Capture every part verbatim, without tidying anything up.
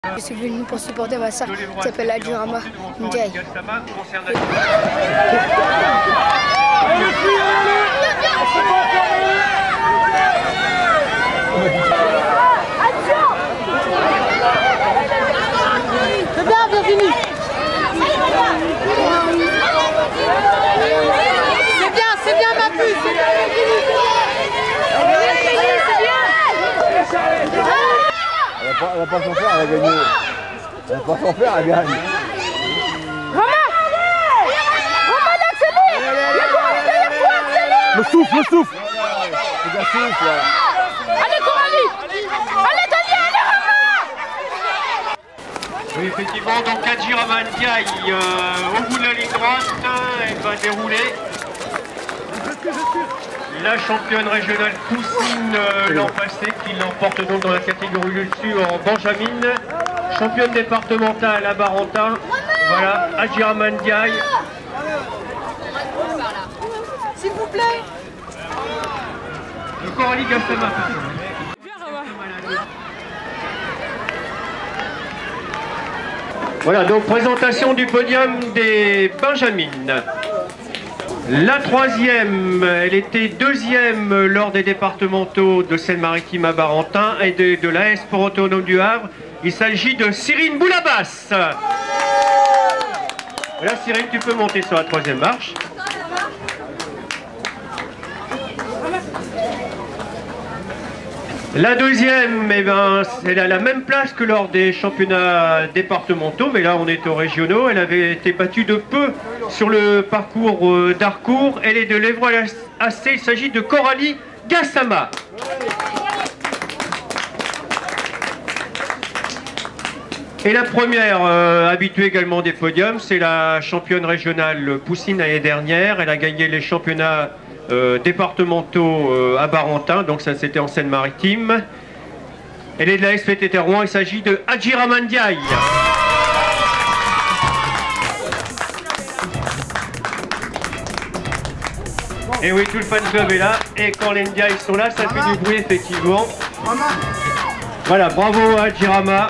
Je suis venu pour supporter ma soeur qui s'appelle Adjirama Ndiaye. C'est bien, bien fini. C'est bien, c'est bien ma puce, c'est bien, bien fini. Elle n'a pas son faire, elle a gagné. Elle n'a pas son faire, elle gagne. Romain Romain, accélère. Il y a Coralie derrière toi, accélère. Le souffle, le souffle. C'est un souffle, là. Allez Coralie. Allez Tania, allez Romain. Oui, effectivement, donc Adjirama Ndiaye euh, au bout de la ligne droite, elle va dérouler. La championne régionale Poussine euh, l'an passé, qui l'emporte donc dans la catégorie dessus en Benjamin. Championne départementale à Barentin. Voilà, Adjirama Ndiaye. S'il vous plaît. De Coralie Gassama. Voilà, donc présentation du podium des Benjamines. La troisième, elle était deuxième lors des départementaux de Seine-Maritime à Barentin et de, de l'A S Sport Autonome du Havre. Il s'agit de Cyrine Boulabas. Voilà, Cyrine, tu peux monter sur la troisième marche. La deuxième, eh ben, elle a la même place que lors des championnats départementaux, mais là on est aux régionaux. Elle avait été battue de peu sur le parcours d'Harcourt. Elle est de l'Évreux-A C, il s'agit de Coralie Gassama. Et la première, euh, habituée également des podiums, c'est la championne régionale Poussine l'année dernière. Elle a gagné les championnats Euh, départementaux euh, à Barentin, donc ça c'était en Seine-Maritime. Elle est de la S P T T Rouen, il s'agit de Adjirama Ndiaye. Et oui, tout le fan club est là, et quand les Ndiaye sont là, ça fait du bruit effectivement. Voilà, bravo à Adjirama,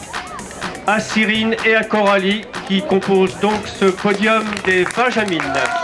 à Cyrine et à Coralie qui composent donc ce podium des Benjamines.